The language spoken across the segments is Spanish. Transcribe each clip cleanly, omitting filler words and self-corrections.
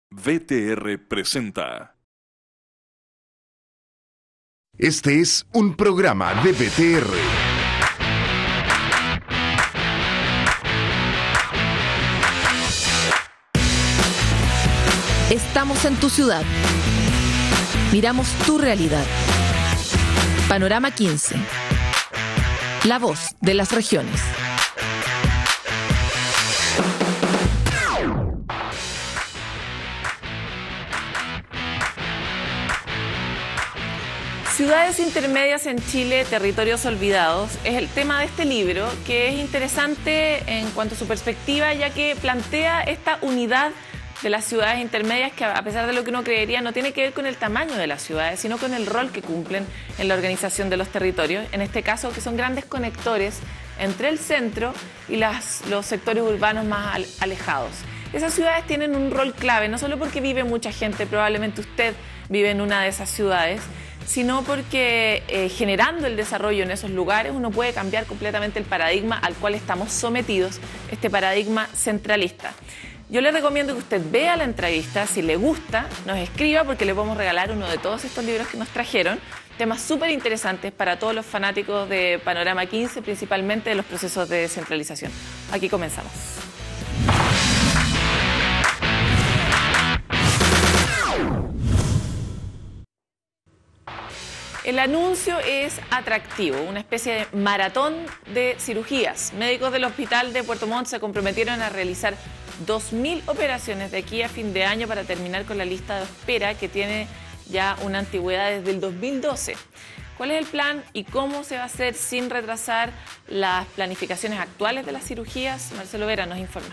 VTR presenta. Este es un programa de VTR. Estamos en tu ciudad. Miramos tu realidad. Panorama 15. La voz de las regiones. Ciudades intermedias en Chile, territorios olvidados, es el tema de este libro, que es interesante en cuanto a su perspectiva, ya que plantea esta unidad de las ciudades intermedias que, a pesar de lo que uno creería, no tiene que ver con el tamaño de las ciudades, sino con el rol que cumplen en la organización de los territorios, en este caso que son grandes conectores entre el centro y los sectores urbanos más alejados. Esas ciudades tienen un rol clave, no solo porque vive mucha gente, probablemente usted vive en una de esas ciudades, sino porque generando el desarrollo en esos lugares uno puede cambiar completamente el paradigma al cual estamos sometidos, este paradigma centralista. Yo le recomiendo que usted vea la entrevista, si le gusta, nos escriba porque le podemos regalar uno de todos estos libros que nos trajeron, temas súper interesantes para todos los fanáticos de Panorama 15, principalmente de los procesos de descentralización. Aquí comenzamos. El anuncio es atractivo, una especie de maratón de cirugías. Médicos del Hospital de Puerto Montt se comprometieron a realizar 2.000 operaciones de aquí a fin de año para terminar con la lista de espera que tiene ya una antigüedad desde el 2012. ¿Cuál es el plan y cómo se va a hacer sin retrasar las planificaciones actuales de las cirugías? Marcelo Vera nos informa.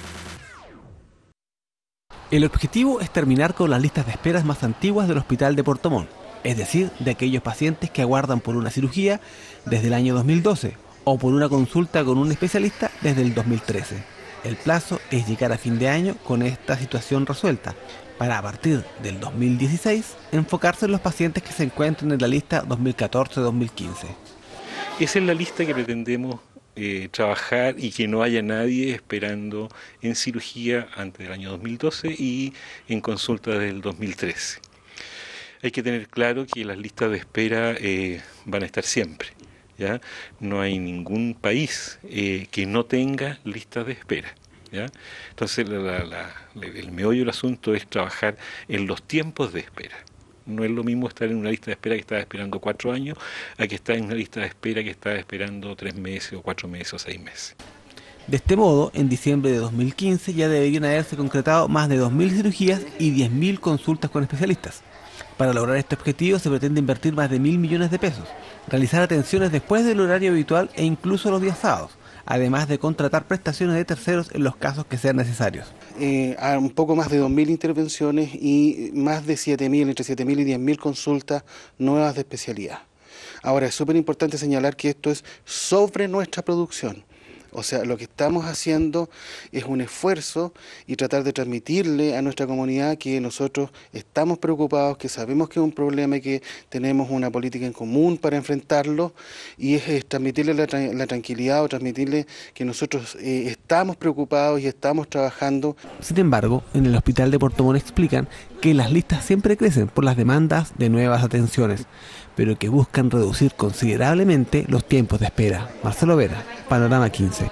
El objetivo es terminar con las listas de esperas más antiguas del Hospital de Puerto Montt, es decir, de aquellos pacientes que aguardan por una cirugía desde el año 2012 o por una consulta con un especialista desde el 2013. El plazo es llegar a fin de año con esta situación resuelta, para a partir del 2016 enfocarse en los pacientes que se encuentran en la lista 2014-2015. Esa es la lista que pretendemos trabajar y que no haya nadie esperando en cirugía antes del año 2012 y en consulta del 2013. Hay que tener claro que las listas de espera van a estar siempre, ¿ya? No hay ningún país que no tenga listas de espera, ¿ya? Entonces el meollo del asunto es trabajar en los tiempos de espera. No es lo mismo estar en una lista de espera que estaba esperando 4 años a que estar en una lista de espera que estaba esperando 3 meses o 4 meses o 6 meses. De este modo, en diciembre de 2015 ya deberían haberse concretado más de 2.000 cirugías y 10.000 consultas con especialistas. Para lograr este objetivo se pretende invertir más de 1.000 millones de pesos, realizar atenciones después del horario habitual e incluso los días sábados, además de contratar prestaciones de terceros en los casos que sean necesarios. A un poco más de 2.000 intervenciones y más de 7.000, entre 7.000 y 10.000 consultas nuevas de especialidad. Ahora, es súper importante señalar que esto es sobre nuestra producción. O sea, lo que estamos haciendo es un esfuerzo y tratar de transmitirle a nuestra comunidad que nosotros estamos preocupados, que sabemos que es un problema y que tenemos una política en común para enfrentarlo, y es transmitirle la tranquilidad o transmitirle que nosotros estamos preocupados y estamos trabajando. Sin embargo, en el Hospital de Puerto Montt explican que las listas siempre crecen por las demandas de nuevas atenciones, pero que buscan reducir considerablemente los tiempos de espera. Marcelo Vera, Panorama 15.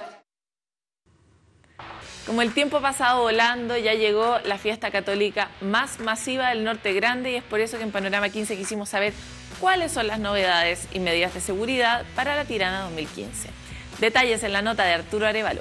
Como el tiempo ha pasado volando, ya llegó la fiesta católica más masiva del Norte Grande y es por eso que en Panorama 15 quisimos saber cuáles son las novedades y medidas de seguridad para la Tirana 2015. Detalles en la nota de Arturo Arévalo.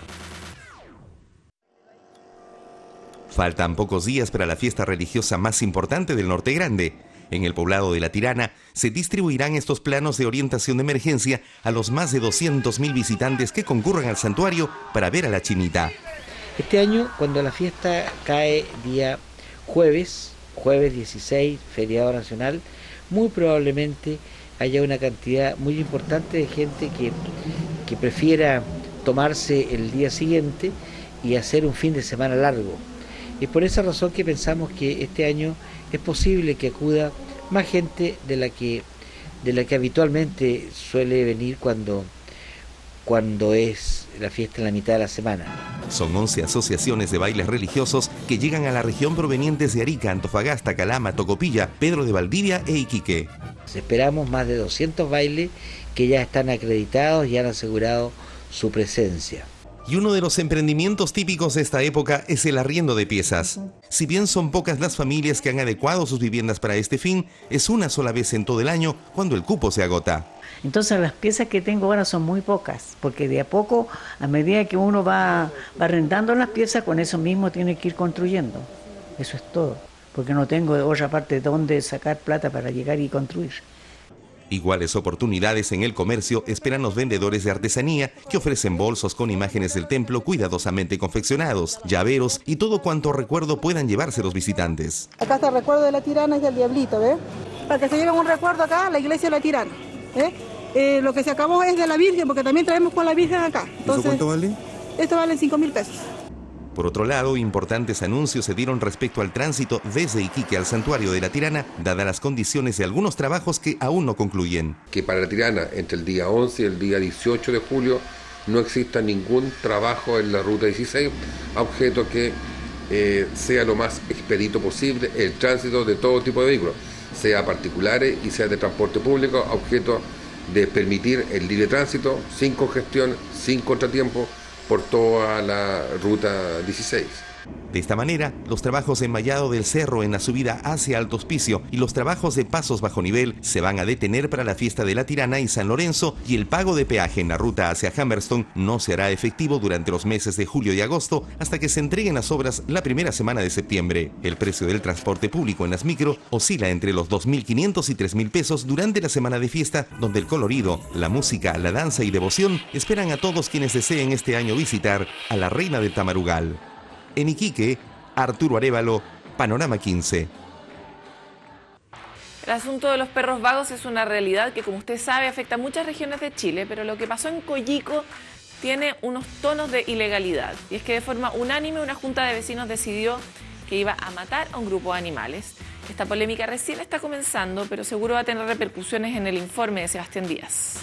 Faltan pocos días para la fiesta religiosa más importante del Norte Grande. En el poblado de La Tirana se distribuirán estos planos de orientación de emergencia a los más de 200.000 visitantes que concurran al santuario para ver a la Chinita. Este año, cuando la fiesta cae día jueves 16, feriado nacional, muy probablemente haya una cantidad muy importante de gente que prefiera tomarse el día siguiente y hacer un fin de semana largo. Es por esa razón que pensamos que este año es posible que acuda más gente de la que habitualmente suele venir cuando es la fiesta en la mitad de la semana. Son 11 asociaciones de bailes religiosos que llegan a la región provenientes de Arica, Antofagasta, Calama, Tocopilla, Pedro de Valdivia e Iquique. Esperamos más de 200 bailes que ya están acreditados y han asegurado su presencia. Y uno de los emprendimientos típicos de esta época es el arriendo de piezas. Si bien son pocas las familias que han adecuado sus viviendas para este fin, es una sola vez en todo el año cuando el cupo se agota. Entonces las piezas que tengo ahora son muy pocas, porque de a poco, a medida que uno va arrendando las piezas, con eso mismo tiene que ir construyendo. Eso es todo, porque no tengo de otra parte de dónde sacar plata para llegar y construir. Iguales oportunidades en el comercio esperan los vendedores de artesanía que ofrecen bolsos con imágenes del templo cuidadosamente confeccionados, llaveros y todo cuanto recuerdo puedan llevarse los visitantes. Acá está el recuerdo de la Tirana y del Diablito, ¿ves? Para que se lleven un recuerdo acá, la iglesia de la Tirana. Lo que se acabó es de la Virgen, porque también traemos con la Virgen acá. Entonces, ¿Eso cuánto vale? Esto vale 5.000 pesos. Por otro lado, importantes anuncios se dieron respecto al tránsito desde Iquique al Santuario de la Tirana, dadas las condiciones de algunos trabajos que aún no concluyen. Que para la Tirana, entre el día 11 y el día 18 de julio, no exista ningún trabajo en la ruta 16, a objeto que sea lo más expedito posible el tránsito de todo tipo de vehículos, sea particulares y sea de transporte público, a objeto de permitir el libre tránsito, sin congestión, sin contratiempo, por toda la ruta 16. De esta manera, los trabajos en Vallado del Cerro en la subida hacia Alto Hospicio y los trabajos de pasos bajo nivel se van a detener para la fiesta de la Tirana y San Lorenzo, y el pago de peaje en la ruta hacia Humberstone no se hará efectivo durante los meses de julio y agosto hasta que se entreguen las obras la primera semana de septiembre. El precio del transporte público en las micro oscila entre los 2.500 y 3.000 pesos durante la semana de fiesta, donde el colorido, la música, la danza y devoción esperan a todos quienes deseen este año visitar a la Reina del Tamarugal. En Iquique, Arturo Arévalo, Panorama 15. El asunto de los perros vagos es una realidad que, como usted sabe, afecta a muchas regiones de Chile, pero lo que pasó en Coyico tiene unos tonos de ilegalidad. Y es que de forma unánime una junta de vecinos decidió que iba a matar a un grupo de animales. Esta polémica recién está comenzando, pero seguro va a tener repercusiones en el informe de Sebastián Díaz.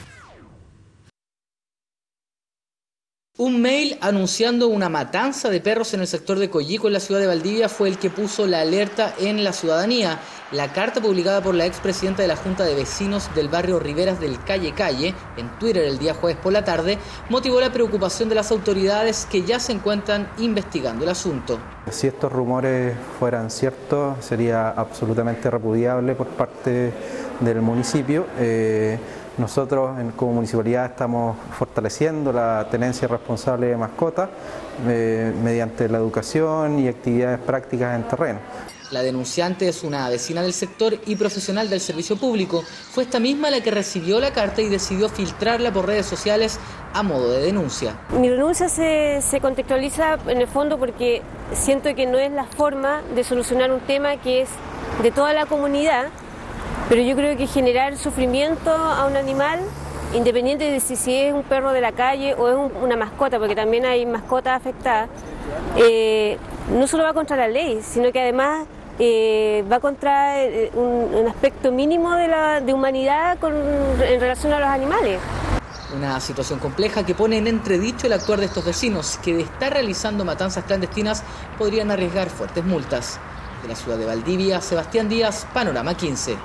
Un mail anunciando una matanza de perros en el sector de Coyico en la ciudad de Valdivia fue el que puso la alerta en la ciudadanía. La carta publicada por la expresidenta de la Junta de Vecinos del barrio Riberas del Calle en Twitter el día jueves por la tarde, motivó la preocupación de las autoridades que ya se encuentran investigando el asunto. Si estos rumores fueran ciertos, sería absolutamente repudiable por parte del municipio. Nosotros como municipalidad estamos fortaleciendo la tenencia responsable de mascotas mediante la educación y actividades prácticas en terreno. La denunciante es una vecina del sector y profesional del servicio público. Fue esta misma la que recibió la carta y decidió filtrarla por redes sociales a modo de denuncia. Mi denuncia se contextualiza en el fondo porque siento que no es la forma de solucionar un tema que es de toda la comunidad. Pero yo creo que generar sufrimiento a un animal, independiente de si es un perro de la calle o es una mascota, porque también hay mascotas afectadas, no solo va contra la ley, sino que además va contra un aspecto mínimo de humanidad en relación a los animales. Una situación compleja que pone en entredicho el actuar de estos vecinos, que de estar realizando matanzas clandestinas podrían arriesgar fuertes multas. De la ciudad de Valdivia, Sebastián Díaz, Panorama 15.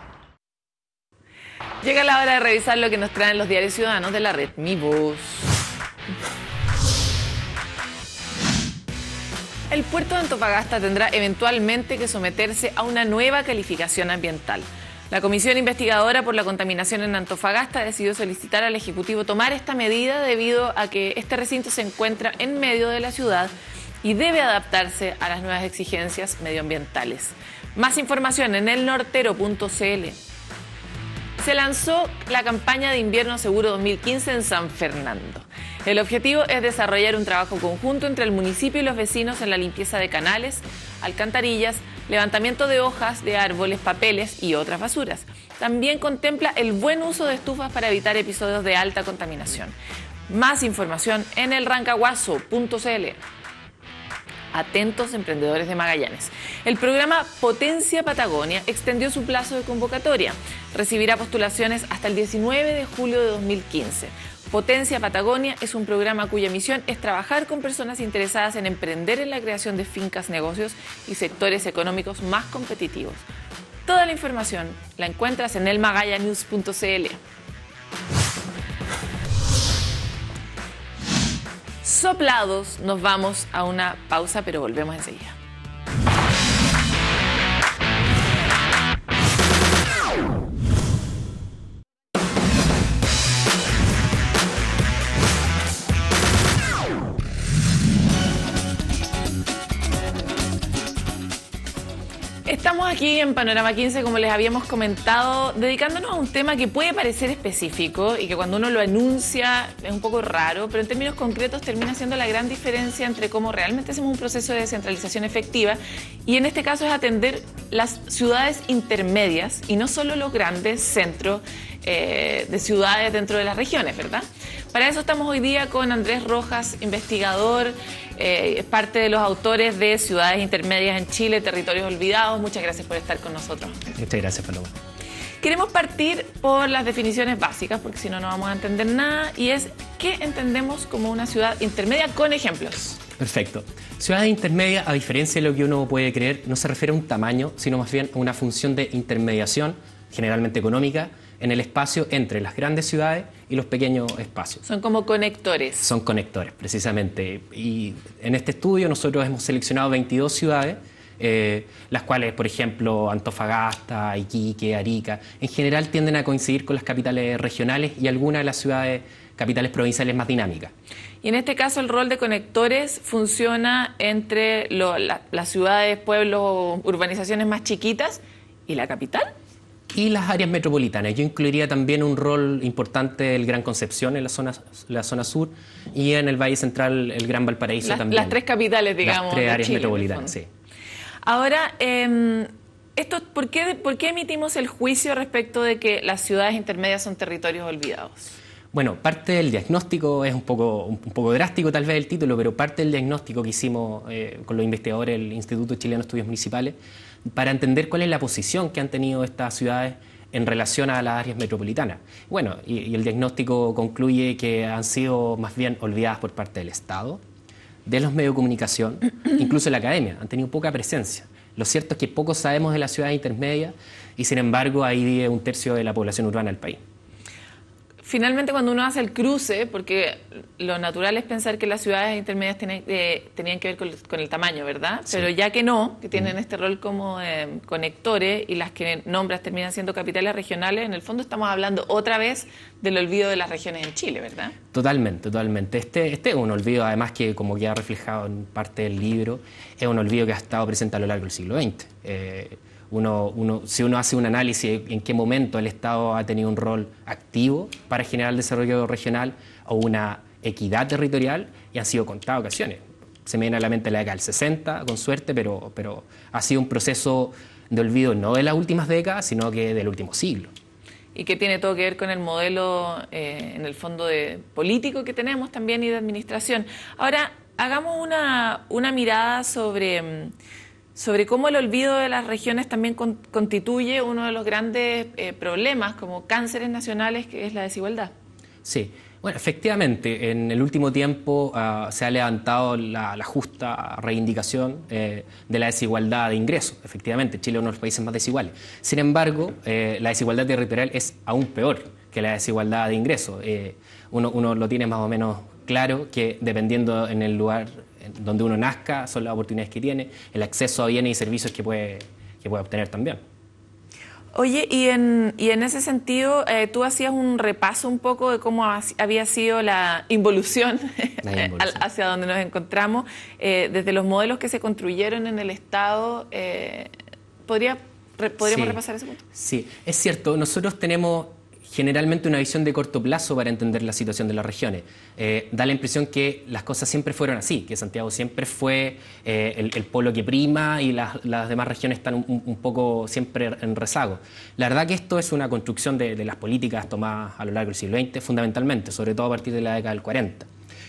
Llega la hora de revisar lo que nos traen los diarios ciudadanos de la red Mi Voz. El puerto de Antofagasta tendrá eventualmente que someterse a una nueva calificación ambiental. La Comisión Investigadora por la Contaminación en Antofagasta decidió solicitar al Ejecutivo tomar esta medida debido a que este recinto se encuentra en medio de la ciudad y debe adaptarse a las nuevas exigencias medioambientales. Más información en elnortero.cl. Se lanzó la campaña de invierno seguro 2015 en San Fernando. El objetivo es desarrollar un trabajo conjunto entre el municipio y los vecinos en la limpieza de canales, alcantarillas, levantamiento de hojas de árboles, papeles y otras basuras. También contempla el buen uso de estufas para evitar episodios de alta contaminación. Más información en elrancaguazo.cl. Atentos emprendedores de Magallanes. El programa Potencia Patagonia extendió su plazo de convocatoria. Recibirá postulaciones hasta el 19 de julio de 2015. Potencia Patagonia es un programa cuya misión es trabajar con personas interesadas en emprender en la creación de fincas, negocios y sectores económicos más competitivos. Toda la información la encuentras en elmagallanews.cl. Soplados, nos vamos a una pausa, pero volvemos enseguida. Estamos aquí en Panorama 15, como les habíamos comentado, dedicándonos a un tema que puede parecer específico y que cuando uno lo anuncia es un poco raro, pero en términos concretos termina siendo la gran diferencia entre cómo realmente hacemos un proceso de descentralización efectiva, y en este caso es atender las ciudades intermedias y no solo los grandes centros de ciudades dentro de las regiones, ¿verdad? Para eso estamos hoy día con Andrés Rojas, investigador, es parte de los autores de Ciudades Intermedias en Chile, Territorios Olvidados. Muchas gracias por estar con nosotros. Muchas gracias, Paloma. Queremos partir por las definiciones básicas, porque si no, no vamos a entender nada, y es ¿qué entendemos como una ciudad intermedia con ejemplos? Perfecto. Ciudad intermedia, a diferencia de lo que uno puede creer, no se refiere a un tamaño, sino más bien a una función de intermediación, generalmente económica, en el espacio entre las grandes ciudades y los pequeños espacios. Son como conectores. Son conectores, precisamente. Y en este estudio nosotros hemos seleccionado 22 ciudades, las cuales, por ejemplo, Antofagasta, Iquique, Arica, en general tienden a coincidir con las capitales regionales y algunas de las ciudades capitales provinciales más dinámicas. Y en este caso el rol de conectores funciona entre las ciudades, pueblos, urbanizaciones más chiquitas y la capital. Y las áreas metropolitanas. Yo incluiría también un rol importante del Gran Concepción en la zona sur y en el Valle Central el Gran Valparaíso también. Las tres capitales, digamos. Las tres áreas Chile, metropolitanas, sí. Ahora, ¿por qué emitimos el juicio respecto de que las ciudades intermedias son territorios olvidados? Bueno, parte del diagnóstico es un poco drástico tal vez el título, pero parte del diagnóstico que hicimos con los investigadores del Instituto Chileno de Estudios Municipales para entender cuál es la posición que han tenido estas ciudades en relación a las áreas metropolitanas. Bueno, y el diagnóstico concluye que han sido más bien olvidadas por parte del Estado, de los medios de comunicación, incluso la academia, han tenido poca presencia. Lo cierto es que poco sabemos de las ciudades intermedias y sin embargo ahí vive un tercio de la población urbana del país. Finalmente, cuando uno hace el cruce, porque lo natural es pensar que las ciudades intermedias tenían que ver con el tamaño, ¿verdad? Sí. Pero ya que no, que tienen este rol como conectores y las que nombras terminan siendo capitales regionales, en el fondo estamos hablando otra vez del olvido de las regiones en Chile, ¿verdad? Totalmente, totalmente. Este es un olvido, además que como queda reflejado en parte del libro, es un olvido que ha estado presente a lo largo del siglo XX. Si uno hace un análisis en qué momento el Estado ha tenido un rol activo para generar el desarrollo regional o una equidad territorial, y han sido contadas ocasiones. Se me viene a la mente la década del 60, con suerte, pero ha sido un proceso de olvido no de las últimas décadas, sino que del último siglo. Y que tiene todo que ver con el modelo, en el fondo, político que tenemos también y de administración. Ahora, hagamos una mirada sobre cómo el olvido de las regiones también constituye uno de los grandes problemas como cánceres nacionales, que es la desigualdad. Sí, bueno, efectivamente, en el último tiempo se ha levantado la justa reivindicación de la desigualdad de ingresos. Efectivamente, Chile es uno de los países más desiguales. Sin embargo, la desigualdad territorial es aún peor que la desigualdad de ingresos. Uno lo tiene más o menos claro, que dependiendo en el lugar donde uno nazca, son las oportunidades que tiene, el acceso a bienes y servicios que puede obtener también. Oye, y en ese sentido, tú hacías un repaso un poco de cómo había sido la involución hacia donde nos encontramos, desde los modelos que se construyeron en el Estado. ¿Podríamos repasar ese punto? Sí, es cierto. Nosotros tenemos generalmente una visión de corto plazo para entender la situación de las regiones. Da la impresión que las cosas siempre fueron así, que Santiago siempre fue el polo que prima y las demás regiones están un poco siempre en rezago. La verdad que esto es una construcción de las políticas tomadas a lo largo del siglo XX, fundamentalmente, sobre todo a partir de la década del 40,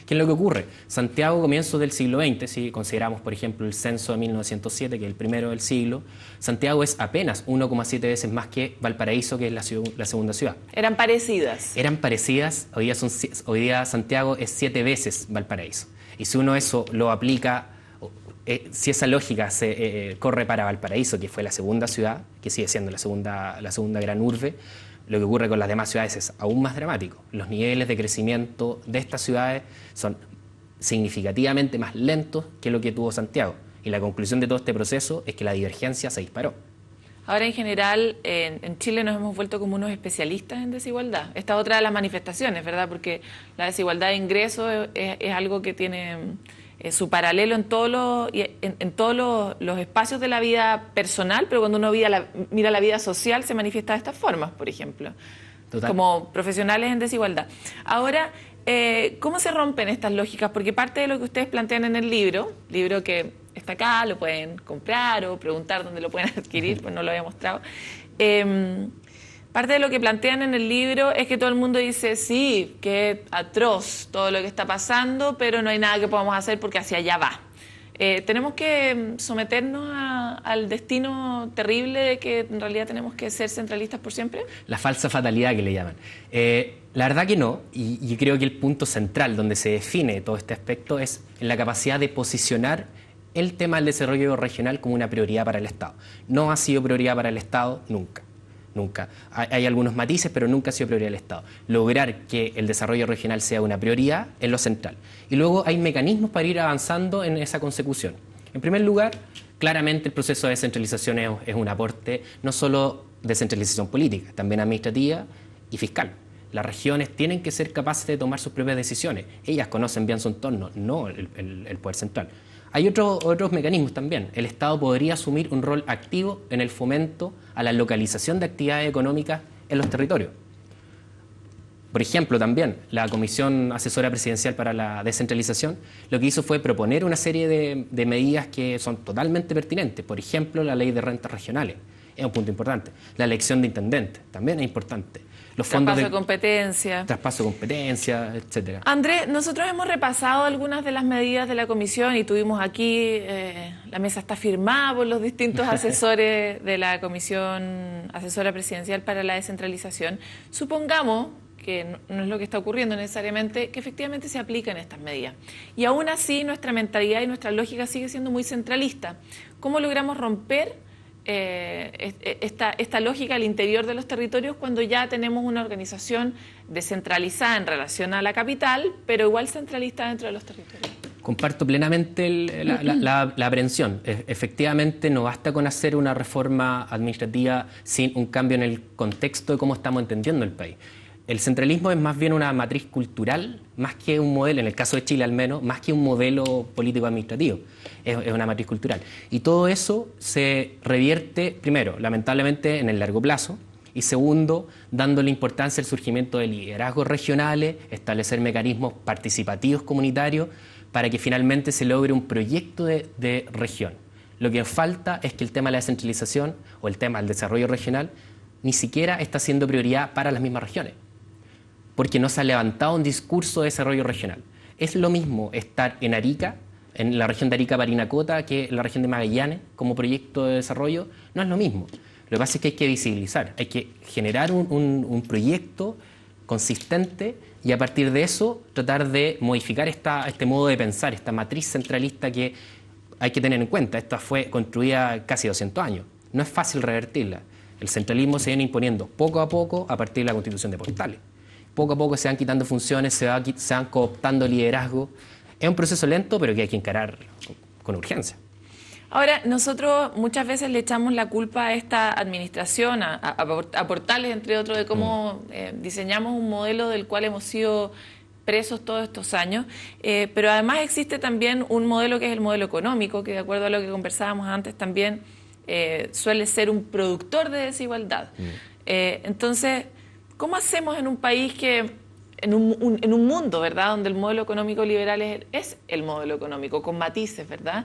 ¿Qué es lo que ocurre? Santiago, comienzos del siglo XX, si consideramos, por ejemplo, el censo de 1907, que es el primero del siglo, Santiago es apenas 1,7 veces más que Valparaíso, que es la segunda ciudad. ¿Eran parecidas? Eran parecidas, hoy día Santiago es 7 veces Valparaíso. Y si uno eso lo aplica, si esa lógica se corre para Valparaíso, que fue la segunda ciudad, que sigue siendo la segunda gran urbe, lo que ocurre con las demás ciudades es aún más dramático. Los niveles de crecimiento de estas ciudades son significativamente más lentos que lo que tuvo Santiago. Y la conclusión de todo este proceso es que la divergencia se disparó. Ahora, en general, en Chile nos hemos vuelto como unos especialistas en desigualdad. Esta es otra de las manifestaciones, ¿verdad? Porque la desigualdad de ingresos es algo que tiene su paralelo en todos los espacios de la vida personal, pero cuando uno mira la vida social se manifiesta de estas formas, por ejemplo. Total. Como profesionales en desigualdad. Ahora, ¿cómo se rompen estas lógicas? Porque parte de lo que ustedes plantean en el libro que está acá, lo pueden comprar o preguntar dónde lo pueden adquirir, pues no lo había mostrado. Parte de lo que plantean en el libro es que todo el mundo dice, sí, que atroz todo lo que está pasando, pero no hay nada que podamos hacer porque hacia allá va. ¿Tenemos que someternos al destino terrible de que en realidad tenemos que ser centralistas por siempre? La falsa fatalidad que le llaman. La verdad que no, y yo creo que el punto central donde se define todo este aspecto es en la capacidad de posicionar el tema del desarrollo regional como una prioridad para el Estado. No ha sido prioridad para el Estado nunca. Nunca. Hay algunos matices, pero nunca ha sido prioridad del Estado. Lograr que el desarrollo regional sea una prioridad es lo central. Y luego hay mecanismos para ir avanzando en esa consecución. En primer lugar, claramente el proceso de descentralización es un aporte no solo de descentralización política, también administrativa y fiscal. Las regiones tienen que ser capaces de tomar sus propias decisiones. Ellas conocen bien su entorno, no el poder central. Hay otros mecanismos también. El Estado podría asumir un rol activo en el fomento a la localización de actividades económicas en los territorios. Por ejemplo, también la Comisión Asesora Presidencial para la Descentralización lo que hizo fue proponer una serie de medidas que son totalmente pertinentes. Por ejemplo, la ley de rentas regionales es un punto importante. La elección de intendentes también es importante. Los fondos traspaso de competencia. Traspaso de competencia, etcétera. Andrés, nosotros hemos repasado algunas de las medidas de la Comisión y tuvimos aquí, la mesa está firmada por los distintos asesores de la Comisión Asesora Presidencial para la Descentralización. Supongamos que no es lo que está ocurriendo necesariamente, que efectivamente se aplican estas medidas. Y aún así nuestra mentalidad y nuestra lógica sigue siendo muy centralista. ¿Cómo logramos romper esta lógica al interior de los territorios cuando ya tenemos una organización descentralizada en relación a la capital, pero igual centralista dentro de los territorios? Comparto plenamente la aprehensión. Efectivamente, no basta con hacer una reforma administrativa sin un cambio en el contexto de cómo estamos entendiendo el país. El centralismo es más bien una matriz cultural, más que un modelo, en el caso de Chile al menos, más que un modelo político-administrativo. Es una matriz cultural. Y todo eso se revierte, primero, lamentablemente, en el largo plazo, y segundo, dándole importancia al surgimiento de liderazgos regionales, establecer mecanismos participativos comunitarios para que finalmente se logre un proyecto de región. Lo que falta es que el tema de la descentralización o el tema del desarrollo regional ni siquiera está siendo prioridad para las mismas regiones, porque no se ha levantado un discurso de desarrollo regional. Es lo mismo estar en Arica, en la región de Arica-Parinacota, que en la región de Magallanes como proyecto de desarrollo. No es lo mismo. Lo que pasa es que hay que visibilizar, hay que generar un proyecto consistente y a partir de eso tratar de modificar este modo de pensar, esta matriz centralista que hay que tener en cuenta. Esta fue construida casi 200 años. No es fácil revertirla. El centralismo se viene imponiendo poco a poco a partir de la Constitución de Portales. Poco a poco se van quitando funciones, se van cooptando liderazgo. Es un proceso lento, pero que hay que encarar con urgencia. Ahora, nosotros muchas veces le echamos la culpa a esta administración, a Portales, entre otros, de cómo diseñamos un modelo del cual hemos sido presos todos estos años, pero además existe también un modelo que es el modelo económico, que de acuerdo a lo que conversábamos antes también suele ser un productor de desigualdad. Entonces, ¿cómo hacemos en un país que, en un mundo, ¿verdad?, donde el modelo económico liberal es el modelo económico, con matices, ¿verdad?,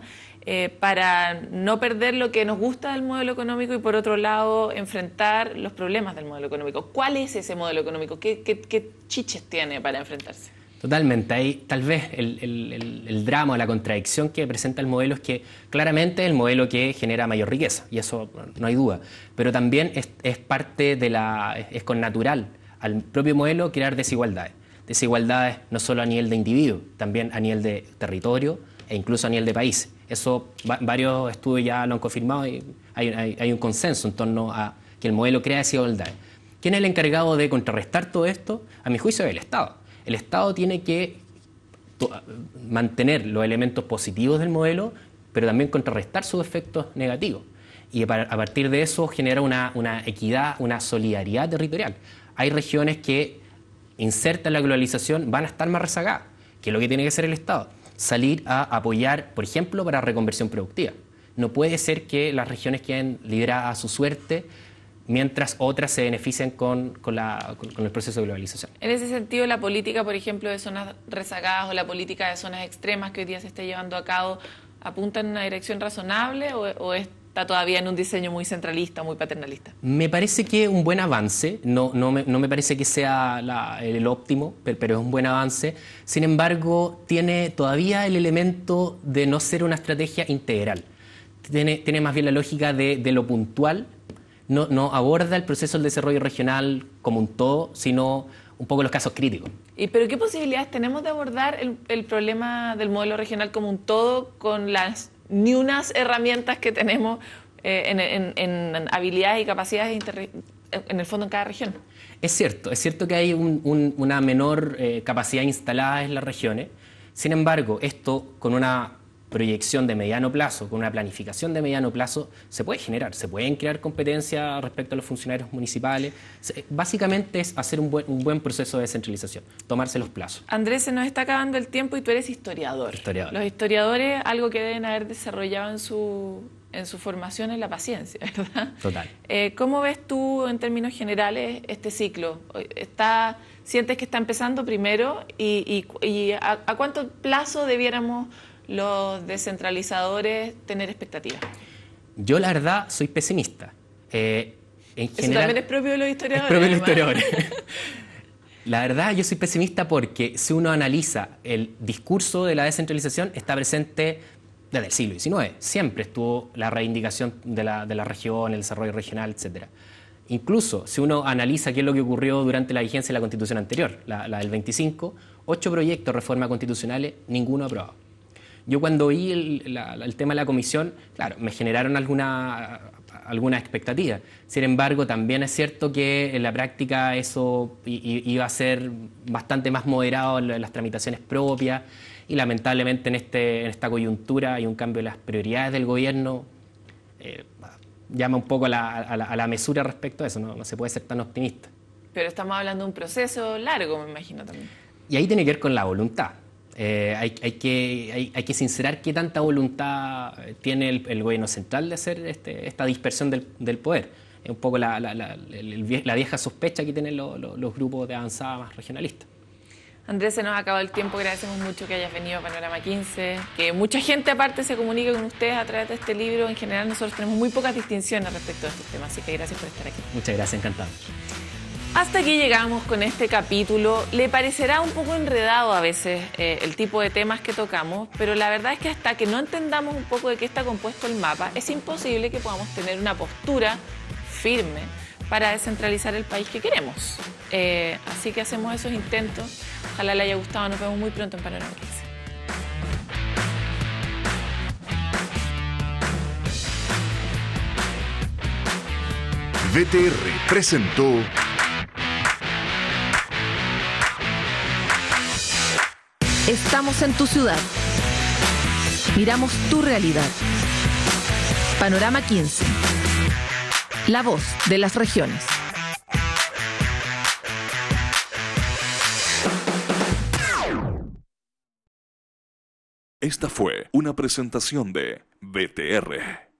para no perder lo que nos gusta del modelo económico y, por otro lado, enfrentar los problemas del modelo económico? ¿Cuál es ese modelo económico? ¿Qué chiches tiene para enfrentarse? Totalmente. Ahí tal vez el drama o la contradicción que presenta el modelo es que claramente es el modelo que genera mayor riqueza, y eso no hay duda, pero también es parte de es connatural al propio modelo crear desigualdades. Desigualdades no solo a nivel de individuo, también a nivel de territorio e incluso a nivel de país. Eso varios estudios ya lo han confirmado y hay un consenso en torno a que el modelo crea desigualdades. ¿Quién es el encargado de contrarrestar todo esto? A mi juicio es el Estado. El Estado tiene que mantener los elementos positivos del modelo, pero también contrarrestar sus efectos negativos. Y a partir de eso generar una equidad, una solidaridad territorial. Hay regiones que insertan la globalización, van a estar más rezagadas, que es lo que tiene que hacer el Estado. Salir a apoyar, por ejemplo, para reconversión productiva. No puede ser que las regiones queden lideradas a su suerte mientras otras se benefician con el proceso de globalización. En ese sentido, la política, por ejemplo, de zonas rezagadas o la política de zonas extremas que hoy día se está llevando a cabo, ¿apunta en una dirección razonable o está todavía en un diseño muy centralista, muy paternalista? Me parece que es un buen avance, no me parece que sea el óptimo, pero es un buen avance. Sin embargo, tiene todavía el elemento de no ser una estrategia integral. Tiene más bien la lógica de lo puntual. No aborda el proceso del desarrollo regional como un todo, sino un poco los casos críticos. ¿Pero qué posibilidades tenemos de abordar el problema del modelo regional como un todo con las ni unas herramientas que tenemos en habilidades y capacidades en el fondo en cada región? Es cierto que hay una menor capacidad instalada en las regiones. Sin embargo, esto con una proyección de mediano plazo, con una planificación de mediano plazo, se pueden crear competencias respecto a los funcionarios municipales. Básicamente es hacer un buen proceso de descentralización, tomarse los plazos. Andrés, se nos está acabando el tiempo y tú eres historiador. Los historiadores, algo que deben haber desarrollado en su formación es la paciencia, ¿verdad? Total. ¿Cómo ves tú, en términos generales, este ciclo? ¿Sientes que está empezando primero? ¿Y a cuánto plazo debiéramos los descentralizadores tener expectativas? Yo, la verdad, soy pesimista. En Eso general, también es propio de los historiadores. Es propio de los historiadores. La verdad, yo soy pesimista porque si uno analiza el discurso de la descentralización, está presente desde el siglo XIX. Siempre estuvo la reivindicación de la región, el desarrollo regional, etc. Incluso, si uno analiza qué es lo que ocurrió durante la vigencia de la Constitución anterior, la del 25, 8 proyectos de reforma constitucionales, ninguno aprobado. Yo cuando vi el tema de la comisión, claro, me generaron alguna expectativa. Sin embargo, también es cierto que en la práctica eso iba a ser bastante más moderado en las tramitaciones propias y lamentablemente en esta coyuntura hay un cambio de las prioridades del gobierno. Llama un poco a la mesura respecto a eso, no se puede ser tan optimista. Pero estamos hablando de un proceso largo, me imagino también. Y ahí tiene que ver con la voluntad. Hay que sincerar qué tanta voluntad tiene el gobierno central de hacer esta dispersión del poder. Es un poco la vieja sospecha que tienen los grupos de avanzada más regionalistas. Andrés, se nos ha acabado el tiempo. Agradecemos mucho que hayas venido a Panorama 15, que mucha gente aparte se comunique con ustedes a través de este libro. En general nosotros tenemos muy pocas distinciones respecto a estos temas, así que gracias por estar aquí. Muchas gracias, encantado. Hasta aquí llegamos con este capítulo. Le parecerá un poco enredado a veces el tipo de temas que tocamos, pero la verdad es que hasta que no entendamos un poco de qué está compuesto el mapa, es imposible que podamos tener una postura firme para descentralizar el país que queremos. Así que hacemos esos intentos. Ojalá le haya gustado. Nos vemos muy pronto en Panorama 15. VTR presentó Estamos en tu ciudad. Miramos tu realidad. Panorama 15. La voz de las regiones. Esta fue una presentación de VTR.